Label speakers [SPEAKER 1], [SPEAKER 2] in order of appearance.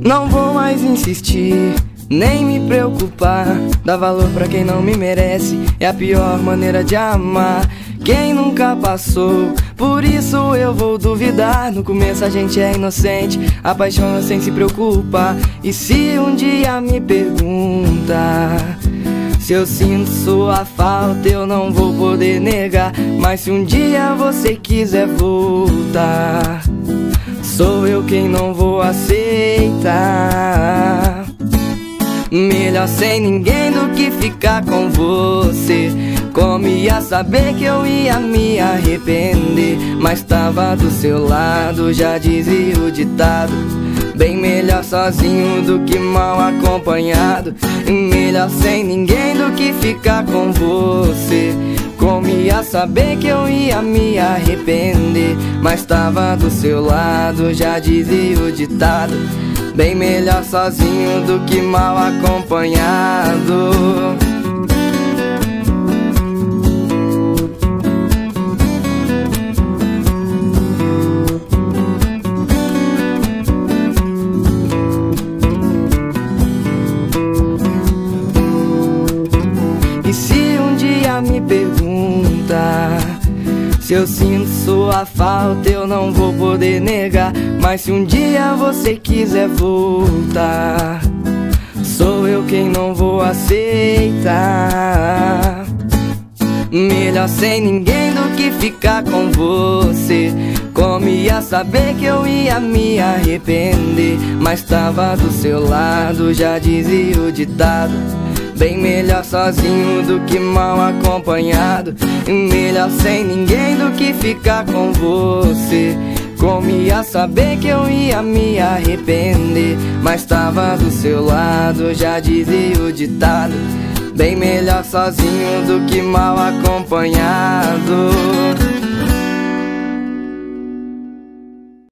[SPEAKER 1] Não vou mais insistir, nem me preocupar. Dar valor pra quem não me merece é a pior maneira de amar. Quem nunca passou, por isso eu vou duvidar. No começo a gente é inocente, apaixona sem se preocupar. E se um dia me perguntar se eu sinto sua falta, eu não vou poder negar. Mas se um dia você quiser voltar, sou eu quem não vou aceitar. Melhor sem ninguém do que ficar com você. Como ia saber que eu ia me arrepender? Mas tava do seu lado, já dizia o ditado. Bem melhor sozinho do que mal acompanhado. Melhor sem ninguém do que ficar com você. Como ia saber que eu ia me arrepender? Mas tava do seu lado, já dizia o ditado. Bem melhor sozinho do que mal acompanhado. E se um dia me perguntar se eu sinto sua falta, eu não vou poder negar. Mas se um dia você quiser voltar, sou eu quem não vou aceitar. Melhor sem ninguém do que ficar com você. Como ia saber que eu ia me arrepender? Mas tava do seu lado, já dizia o ditado. Bem melhor sozinho do que mal acompanhado. Melhor sem ninguém do que ficar com você. Como ia saber que eu ia me arrepender? Mas tava do seu lado, já dizia o ditado. Bem melhor sozinho do que mal acompanhado.